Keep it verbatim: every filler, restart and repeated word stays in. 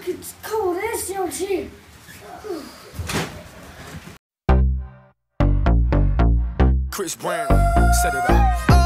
It's cold as out here. Chris Brown, set it up.